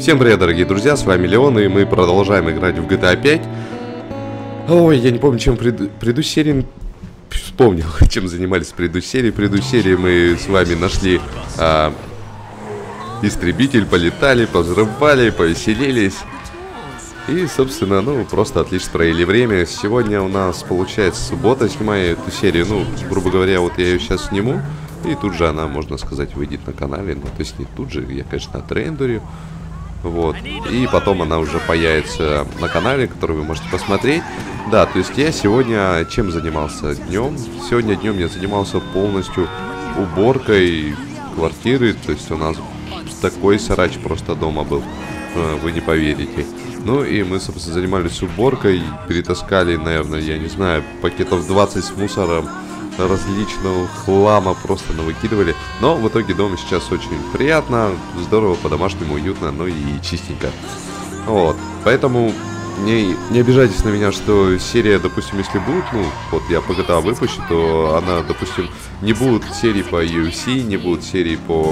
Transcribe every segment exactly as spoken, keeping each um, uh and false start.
Всем привет, дорогие друзья, с вами Леон, и мы продолжаем играть в джи ти эй пять. Ой, я не помню, чем пред... предыдущей серии... Вспомнил, чем занимались в предыдущей серии. В предыдущей серии мы с вами нашли а... истребитель, полетали, повзрывали, повеселились. И, собственно, ну, просто отлично провели время. Сегодня у нас, получается, суббота, снимаю эту серию. Ну, грубо говоря, вот я ее сейчас сниму. И тут же она, можно сказать, выйдет на канале. Ну, то есть не тут же, я, конечно, отрендерю. Вот. И потом она уже появится на канале, который вы можете посмотреть. Да, то есть я сегодня чем занимался днем? Сегодня днем я занимался полностью уборкой квартиры. То есть у нас такой срач просто дома был. Вы не поверите. Ну и мы, собственно, занимались уборкой. Перетаскали, наверное, я не знаю, пакетов двадцать с мусором. Различного хлама просто навыкидывали. Но в итоге дома сейчас очень приятно, здорово, по-домашнему, уютно, ну и чистенько. Вот, поэтому не, не обижайтесь на меня, что серия, допустим, если будет, ну, вот я по джи ти эй выпущу, то она, допустим, не будут серии по ю эф си, не будут серии по...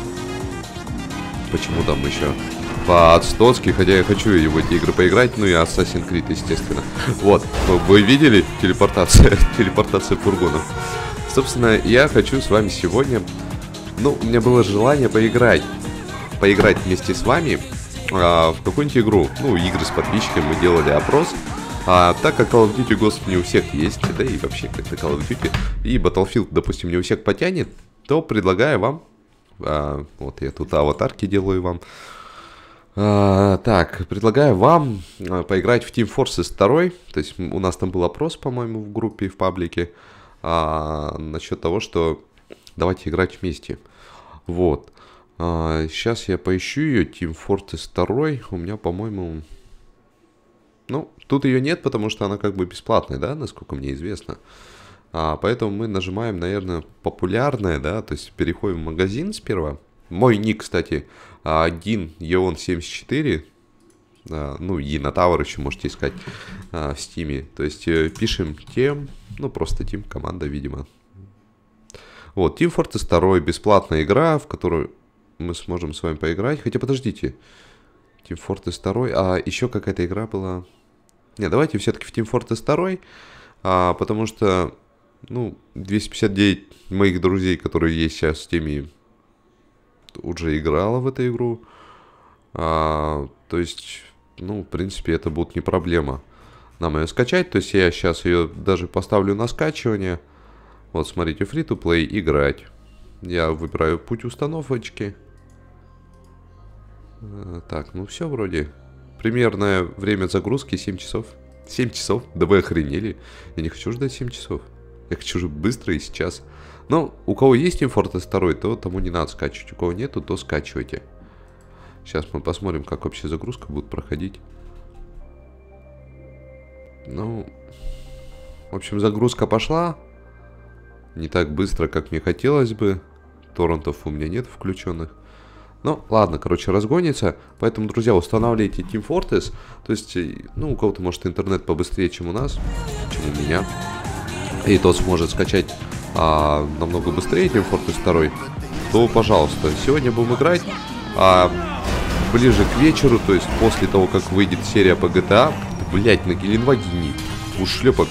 Почему там еще? По Ацтоцки, хотя я хочу в эти игры поиграть, ну и Assassin's Creed, естественно. Вот, вы видели телепортация, телепортация фургонов? Собственно, я хочу с вами сегодня, ну, у меня было желание поиграть, поиграть вместе с вами а, в какую-нибудь игру, ну, игры с подписчиками, мы делали опрос. А так как Call of Duty Ghost не у всех есть, да и вообще как-то Call of Duty, и Battlefield, допустим, не у всех потянет, то предлагаю вам, а, вот я тут аватарки делаю вам. А, так, предлагаю вам а, поиграть в Team Fortress два. То есть у нас там был опрос, по-моему, в группе, в паблике, а, насчет того, что давайте играть вместе. Вот. А, сейчас я поищу ее, Team Fortress два. У меня, по-моему... Ну, тут ее нет, потому что она как бы бесплатная, да, насколько мне известно. А, поэтому мы нажимаем, наверное, популярное, да, то есть переходим в магазин сперва. Мой ник, кстати, один Еон семьдесят четыре, ну, Енотавр еще можете искать в стиме. То есть пишем Team, ну, просто Team, команда, видимо. Вот, Team Fortress два, бесплатная игра, в которую мы сможем с вами поиграть. Хотя, подождите, Team Fortress два, а еще какая-то игра была... Не, давайте все-таки в Team Fortress два, а, потому что, ну, двести пятьдесят девять моих друзей, которые есть сейчас в стиме, уже играла в эту игру. А, то есть, ну, в принципе, это будет не проблема нам ее скачать. То есть я сейчас ее даже поставлю на скачивание. Вот, смотрите, free-to-play, играть. Я выбираю путь установочки. А, так, ну все вроде. Примерное время загрузки семь часов. семь часов? Да вы охренели. Я не хочу ждать семь часов. Я хочу же быстро и сейчас. Но у кого есть Team Fortress два, то тому не надо скачивать. У кого нету, то скачивайте. Сейчас мы посмотрим, как вообще загрузка будет проходить. Ну, в общем, загрузка пошла. Не так быстро, как мне хотелось бы. Торрентов у меня нет включенных. Ну, ладно, короче, разгонится. Поэтому, друзья, устанавливайте Team Fortress. То есть, ну, у кого-то может интернет побыстрее, чем у нас, чем у меня. И тот сможет скачать а, намного быстрее Team Fortress два, то, пожалуйста, сегодня будем играть а, ближе к вечеру, то есть после того, как выйдет серия по джи ти эй. Блять, на Геленвагене ушлепок.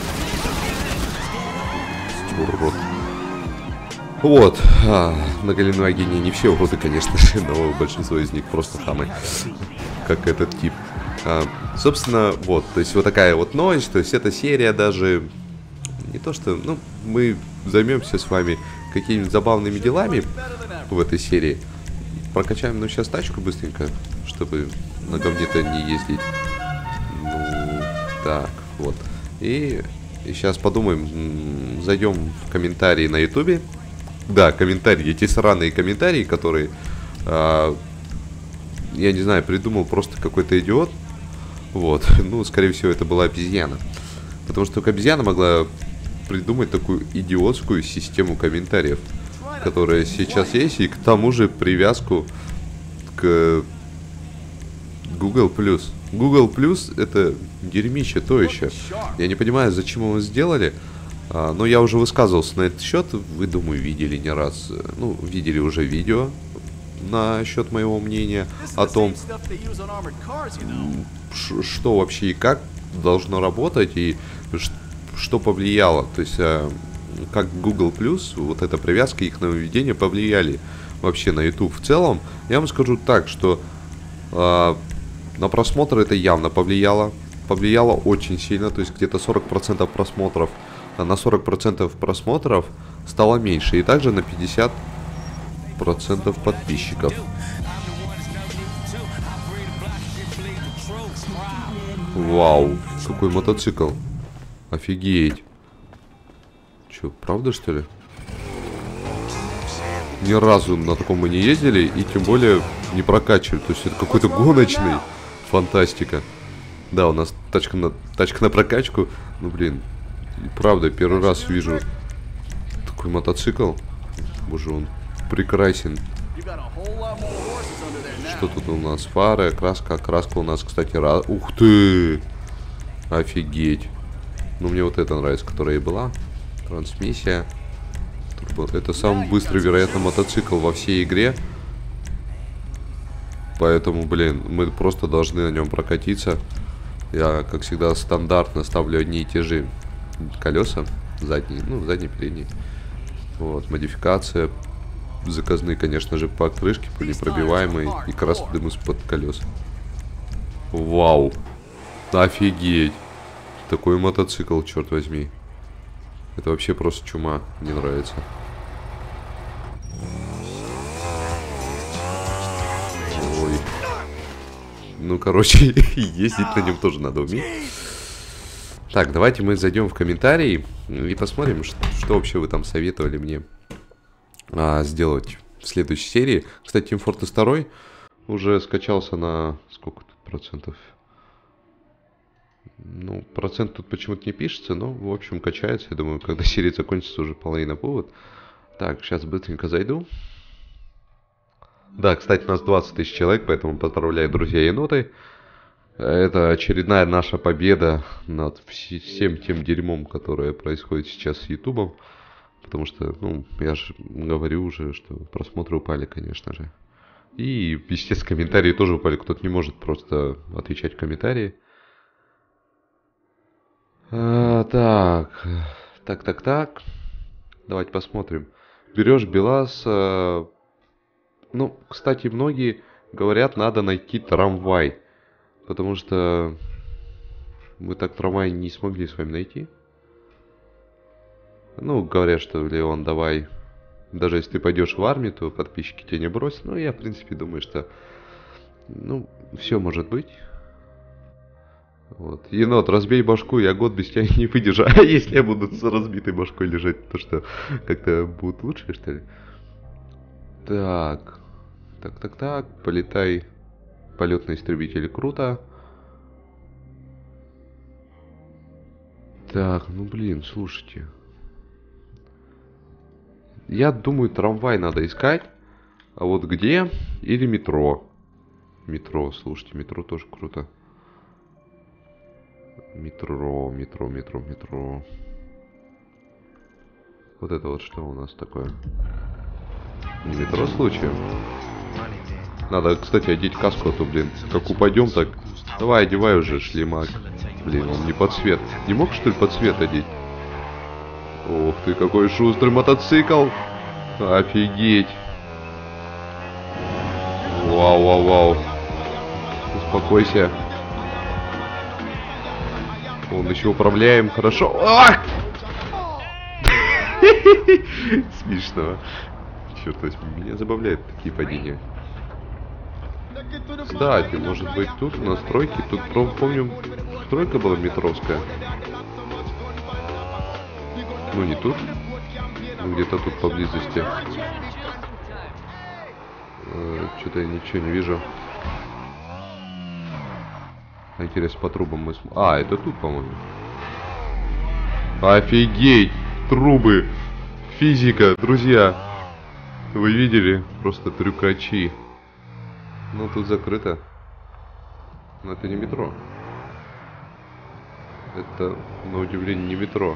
Урод. Вот, а, на Геленвагене не все уроды, конечно же, но большинство из них просто хамы, как этот тип. А, собственно, вот, то есть вот такая вот новость, то есть эта серия даже... Не то что, ну, мы займемся с вами какими-нибудь забавными делами в этой серии. Прокачаем, ну, сейчас тачку быстренько, чтобы на говне-то не ездить. Ну, так, вот. И, и сейчас подумаем, зайдем в комментарии на ютубе. Да, комментарии, эти сраные комментарии, которые, а, я не знаю, придумал просто какой-то идиот. Вот, ну, скорее всего, это была обезьяна. Потому что только обезьяна могла придумать такую идиотскую систему комментариев, которая сейчас есть, и к тому же привязку к Google+. Google+, это дерьмище то еще. Я не понимаю, зачем его сделали, а, но я уже высказывался на этот счет. Вы, думаю, видели не раз, ну, видели уже видео насчет моего мнения о том, что вообще и как должно работать, и что повлияло. То есть, как Google Plus, вот эта привязка, их нововведения повлияли вообще на YouTube в целом. Я вам скажу так, что э, на просмотр это явно повлияло. Повлияло очень сильно, то есть где-то сорок процентов просмотров, а на сорок процентов просмотров стало меньше. И также на пятьдесят процентов подписчиков. Вау, какой мотоцикл. Офигеть. Че, правда что ли? Ни разу на таком мы не ездили, и тем более не прокачивали. То есть это какой-то гоночный. Фантастика. Да, у нас тачка на, тачка на прокачку. Ну блин, правда, первый раз вижу такой мотоцикл. Боже, он прекрасен. Что тут у нас? Фары, окраска. Окраска у нас, кстати, раз... Ух ты! Офигеть. Ну, мне вот это нравится, которая и была. Трансмиссия. Это самый быстрый, вероятно, мотоцикл во всей игре. Поэтому, блин, мы просто должны на нем прокатиться. Я, как всегда, стандартно ставлю одни и те же колеса. Задние, ну, задние, передние. Вот, модификация. Заказные, конечно же, покрышки пуленепробиваемые и красный дым из-под колес. Вау. Офигеть. Такой мотоцикл, черт возьми. Это вообще просто чума. Мне нравится. Ой. Ну, короче, ездить на нем тоже надо уметь. Так, давайте мы зайдем в комментарии и посмотрим, что, что вообще вы там советовали мне а, сделать в следующей серии. Кстати, Team Fortress два уже скачался на... Сколько тут процентов? Ну, процент тут почему-то не пишется, но, в общем, качается. Я думаю, когда серия закончится, уже половина будет. Так, сейчас быстренько зайду. Да, кстати, у нас двадцать тысяч человек, поэтому поздравляю, друзья, еноты. Это очередная наша победа над всем тем дерьмом, которое происходит сейчас с Ютубом. Потому что, ну, я же говорю уже, что просмотры упали, конечно же. И, естественно, комментарии тоже упали. Кто-то не может просто отвечать в комментарии. А, так, так, так, так. Давайте посмотрим. Берешь БелАЗ. А... Ну, кстати, многие говорят, надо найти трамвай. Потому что мы так трамвай не смогли с вами найти. Ну, говорят, что, Леон, давай. Даже если ты пойдешь в армию, то подписчики тебя не бросят. Ну, я, в принципе, думаю, что... Ну, все может быть. Вот. Енот, разбей башку, я год без тебя не выдержу. А если я буду с разбитой башкой лежать, то что, как-то будет лучше, что ли? Так. Так, так, так. Полетай. Полетный истребитель, круто. Так, ну блин, слушайте. Я думаю, трамвай надо искать. А вот где? Или метро. Метро, слушайте, метро тоже круто. Метро, метро, метро, метро. Вот это вот что у нас такое? Не метро случаем? Надо, кстати, одеть каску, а то, блин, как упадем, так... Давай, одевай уже шлемак. Блин, он не под цвет. Не мог, что ли, под цвет одеть? Ух ты, какой шустрый мотоцикл! Офигеть! Вау, вау, вау. Успокойся. Он еще управляем хорошо. Смешно. Черт возьми, меня забавляют такие падения. Кстати, может быть тут настройки. Тут, помню, стройка была метровская. Ну не тут. Ну где-то тут поблизости. Э, Что-то я ничего не вижу. Интересно, по трубам мы... См... А, это тут, по-моему. Офигеть! Трубы! Физика, друзья! Вы видели? Просто трюкачи. Ну, тут закрыто. Но это не метро. Это, на удивление, не метро.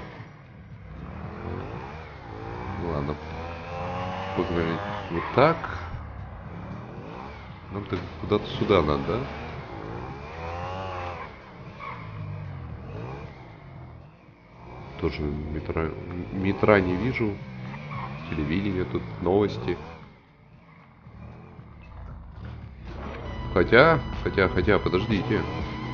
Ладно. Погнали вот так. Нам-то куда-то сюда надо, да? Тоже метро, метра не вижу. Телевидение, тут новости. Хотя, хотя, хотя, подождите.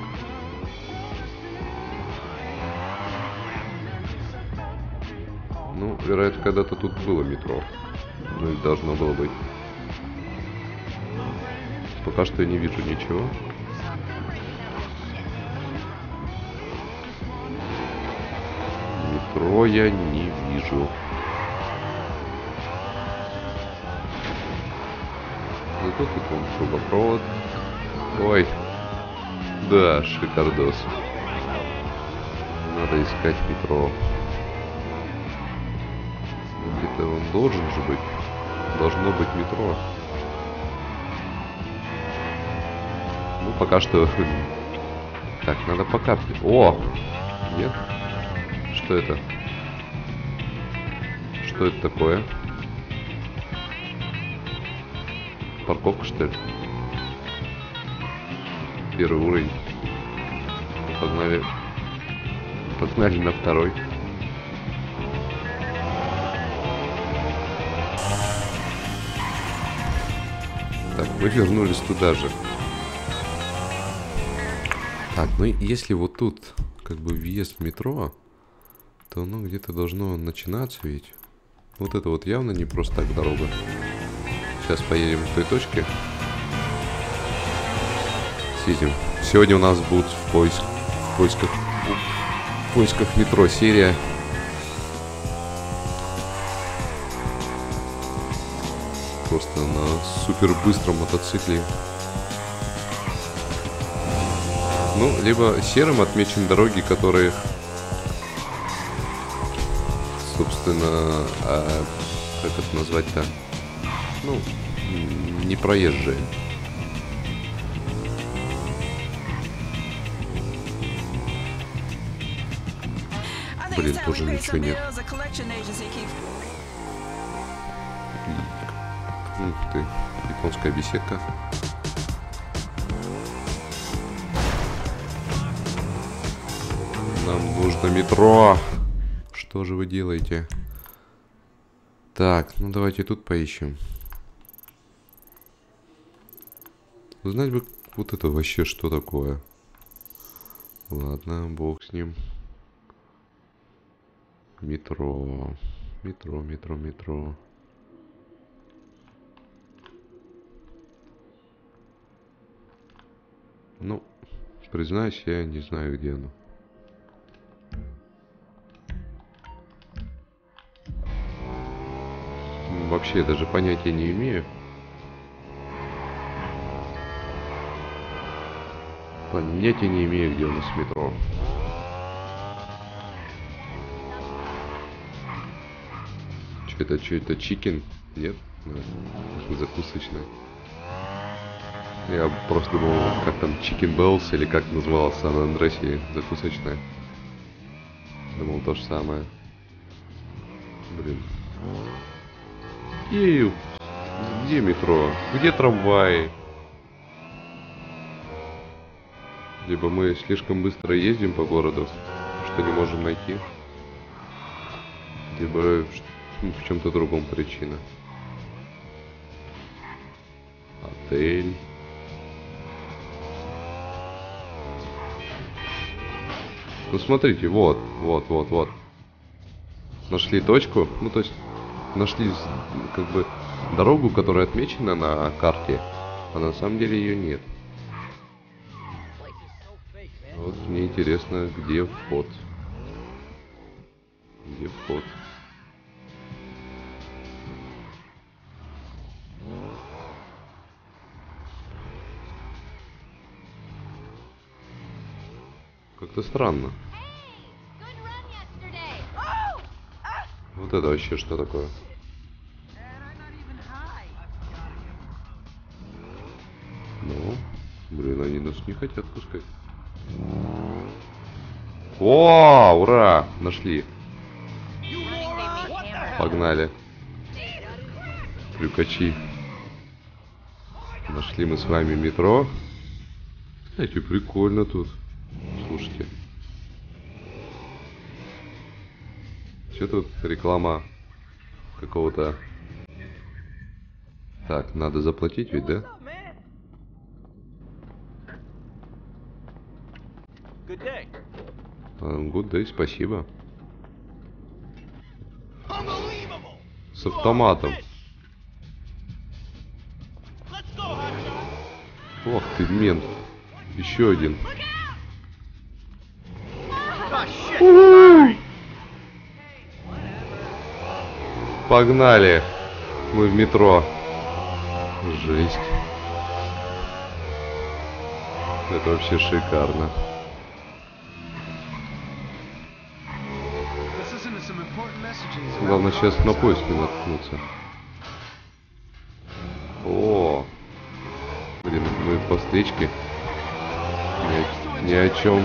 Ну, вероятно, когда-то тут было метро. Ну, и должно было быть. Пока что я не вижу ничего. Метро я не вижу. Зато тут вон трубопровод. Ой. Да, шикардос. Надо искать метро. Где-то он должен же быть. Должно быть метро. Ну, пока что... Так, надо по карте. О! Нет? Что это? Что это такое? Парковка, что ли? Первый уровень. Погнали. Погнали на второй. Так, мы вернулись туда же. Так, ну если вот тут как бы въезд в метро, то оно где-то должно начинаться ведь. Вот это вот явно не просто так дорога. Сейчас поедем к той точке. Съездим. Сегодня у нас будет в, поиск, в поисках в поисках метро серия. Просто на супер быстром мотоцикле. Ну, либо серым отмечены дороги, которые, собственно, а, как это назвать-то? Ну, не проезжие. Блин, тоже ничего нет. Ух ты, японская беседка. Нам нужно метро. Что же вы делаете? Так, ну давайте тут поищем. Узнать бы вот это вообще что такое. Ладно, бог с ним. Метро. Метро, метро, метро. Ну, признаюсь, я не знаю, где оно. Вообще даже понятия не имею. Понятия не имею, где у нас метро. Что это, что это, чикен? Нет? Закусочная. Я просто думал, как там Chicken Bells или как называлась в Сан-Андреасе закусочная. Думал то же самое. Блин. Ей, где метро? Где трамваи? Либо мы слишком быстро ездим по городу, что не можем найти. Либо в чем-то другом причина. Отель. Ну смотрите, вот, вот, вот, вот. Нашли точку, ну то есть нашли как бы дорогу, которая отмечена на карте, а на самом деле ее нет. Вот мне интересно, где вход. Где вход? Как-то странно. Вот это вообще что такое? Ну, блин, они нас не хотят пускать. О, ура! Нашли. Погнали. Трюкачи. Нашли мы с вами метро. Знаете, прикольно тут. Слушайте. Что тут реклама какого-то... Так, надо заплатить ведь, да? Good day, спасибо. С автоматом. Ох ты, мент. Еще один. Погнали. Мы в метро. Жесть. Это вообще шикарно. Главное сейчас на поезд не наткнуться. О, блин, мы по встречке. Ни, ни о чем.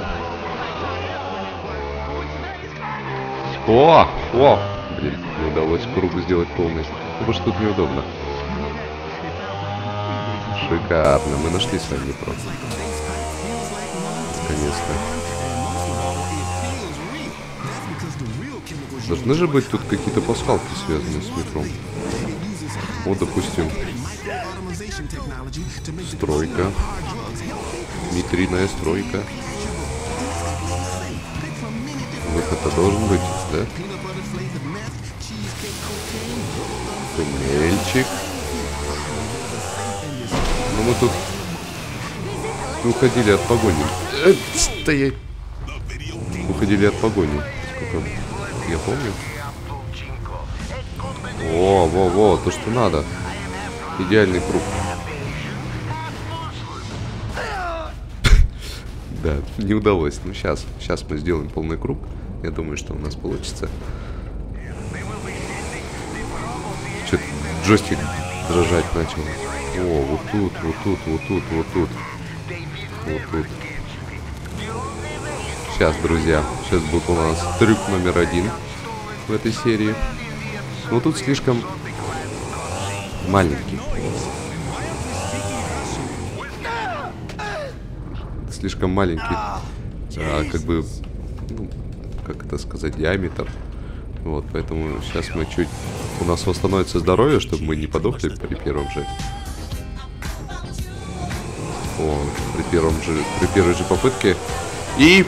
О, о, блин, не удалось круг сделать полный. Потому что тут неудобно. Шикарно, мы нашли с вами метро. Наконец-то. Должны же быть тут какие-то пасхалки, связанные с метром. Вот, допустим, стройка. Митрийная стройка. Выход-то должен быть, да? Туннельчик. Ну мы тут уходили от погони. Э, стоять. Уходили от погони. Сколько... Я помню. О, во, во, то, что надо. Идеальный круг. Да, не удалось. Ну, сейчас. Сейчас мы сделаем полный круг. Я думаю, что у нас получится. Что-то джойстик дрожать начал. О, вот тут, вот тут, вот тут, вот тут. Вот тут. Сейчас, друзья. Сейчас будет у нас трюк номер один в этой серии. Но тут слишком маленький. Слишком маленький. А, как бы, ну, как это сказать, диаметр. Вот, поэтому сейчас мы чуть... У нас восстановится здоровье, чтобы мы не подохли при первом же. О, при первом же... При первой же попытке. И...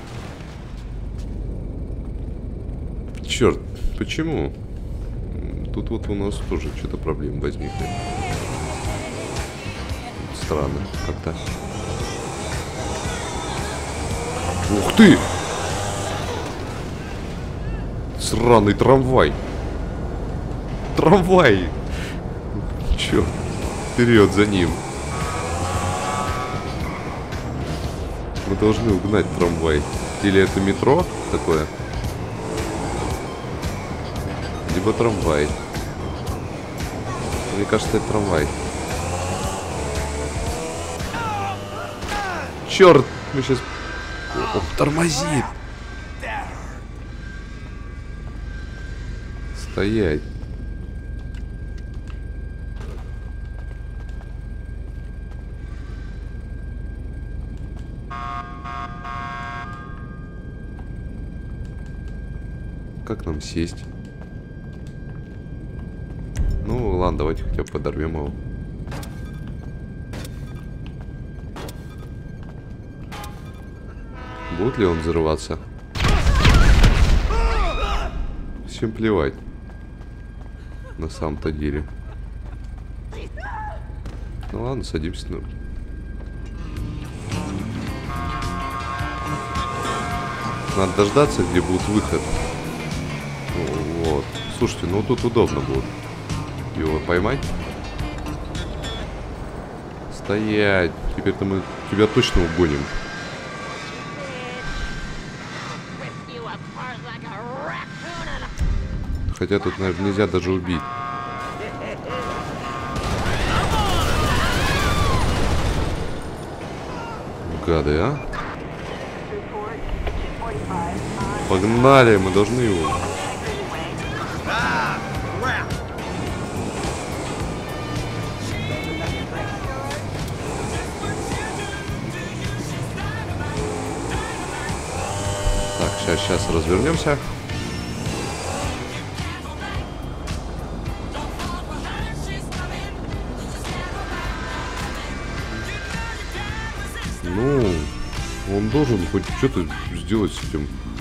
Черт, почему? Тут вот у нас тоже что-то проблемы возникли. Странно, как-то. Ух ты! Сраный трамвай. Трамвай! Черт, вперед за ним. Мы должны угнать трамвай. Или это метро такое? Либо трамвай. Мне кажется, это трамвай. Черт, мы сейчас... Ох, тормозит. Стоять. Как нам сесть? Ну, ладно, давайте хотя бы подорвем его. Будет ли он взрываться? Всем плевать. На самом-то деле. Ну ладно, садимся. Ну. Надо дождаться, где будет выход. Вот. Слушайте, ну тут удобно будет его поймать. Стоять. Теперь-то мы тебя точно угоним. Хотя тут, наверное, нельзя даже убить. Гады, а? Погнали, мы должны его. Сейчас, сейчас развернемся. Ну, он должен хоть что-то сделать с этим